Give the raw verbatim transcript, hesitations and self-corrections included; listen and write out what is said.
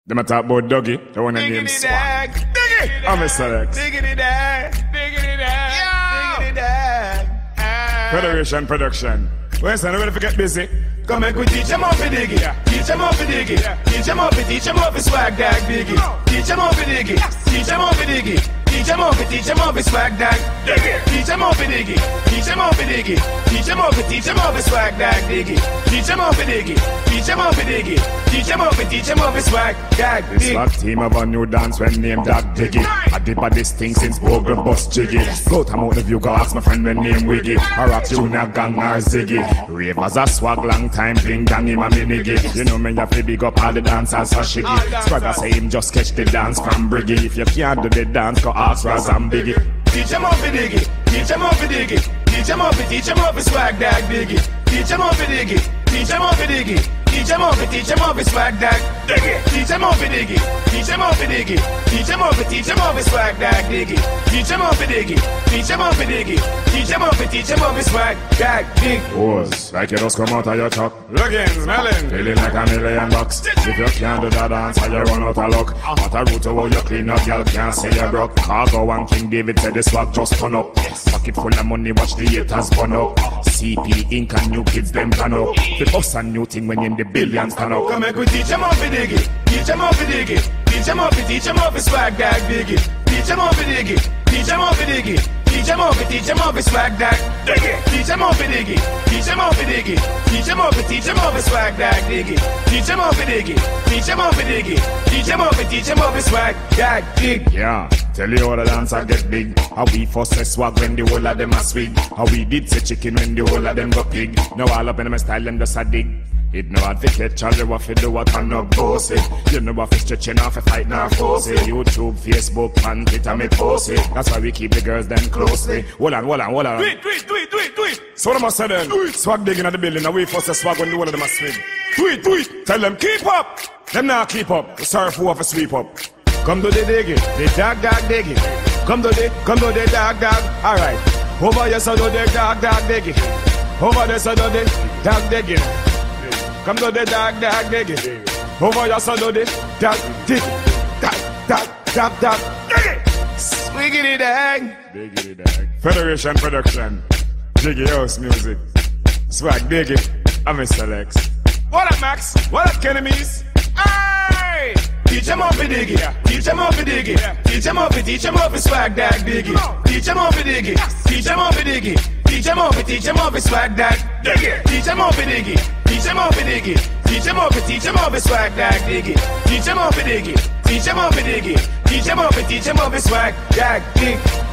Them a talk about Dougie, the one that named Swag. Diggy! I'm a select. Diggity dag, diggity dag, diggity dag. Federation Production. Well, son, ready to get busy? Come and we teach them off a diggy. Teach them off a diggy. Teach them off a, teach them off a swag dag diggy. Teach them off a diggy. Teach them off a diggy. Teach them off a, teach them off a swag dag diggy. Teach them off a diggy. Teach them off a diggy. Teach them off a, teach them off a swag dag diggy. Teach them off a diggy. Teach them off a diggy. Teach them off a, teach them off a swag dag diggy. This swag team of a new dance when named Dag Diggy. I did by this thing since Bogle Bus Jiggy. Go to out of you, go ask my friend when name Wiggy. Or a Junior Gang or Ziggy. Rave as a swag long time, bling gang him a miniggy. You know me have to big up all the dancers for shiggy. Swagger say him just catch the dance from Briggy. If you can't do the dance, go ask Raz and Biggie. Teach him off a diggy. Teach him off a diggy. Teach him off a, teach him off a swag dag diggy. Teach him off a diggy. Teach him off a diggy. Teach him off a, teach him off a swag dag diggy. Teach him off a diggy. Teach him off a diggy. Teach him off a, teach him off a swag dag diggy. Teach him off a diggy. Teach him off a diggy. Teach him off a, teach him off a swag dag diggy. Pose, like you just come out of your truck. Looking, smelling, feeling like a million bucks. If you can't do that dance, you run out of luck. Not a route to how you clean up, y'all can't say you broke. Cargo and King David said the swag just turn up. Pocket full of money, watch the haters burn up. C P Inc and new kids them turn up. The boss a new thing when you in the billions turn up. Come and we teach him off a diggy. Teach him off a diggy. Teach him off a, teach him off a swag dag diggy. Teach him off a diggy. Teach him off a diggy. Teach him off a, teach him off a swag dag diggy. Teach him off a diggy. Teach him off a diggy. Teach him off a, teach him off a swag dag diggy. Teach him off a diggy. Teach him off a diggy. Teach him off a, teach him off a swag dag diggy. Yeah, tell you how the dancer get big. How we first say swag when the whole of them a swig. How we did say chicken when the whole of them go pig. Now all up in my style them just a dig. It no advocate, Charlie, what fi do, what can not boss it. You know what fi stretching off a fight, now force it. YouTube, Facebook, and Twitter, me post it. That's why we keep the girls them closely. Hold on, hold on, hold on. Do it, do it, do it, do it, do it. So what am I saying then? Do it. Swag digging at the building, and we first say swag when the whole of them a swing. Do it, do it. Tell them, keep up. Them now keep up. Sorry for what for sweep up. Come to the diggy, the dag dag diggy. Come to the, come to the dag dag. Alright. Over here, so do the dag dag diggy. Over there, so do the dag digging. Come to the dag dag diggy. Over your son do the dag diggy. Dag dag dag dag diggy. Swiggity dag. Diggity dag. Federation Production. Jiggy House Music. Swag diggy. I'm Mister Lex. What up, Max? What up, Kenemies? Hey! Teach him off a diggy. Teach him off a diggy. Teach him off a, teach him off a swag dag diggy. Teach him off a diggy. Teach him off a diggy. Teach him off a, teach him off a swag dag diggy. Teach him off a diggy. Teach him off a diggy. Teach him off a, teach him off a swag dag diggy. Teach him off a diggy. Teach him off a diggy. Teach him off a, teach him off a swag dag diggy.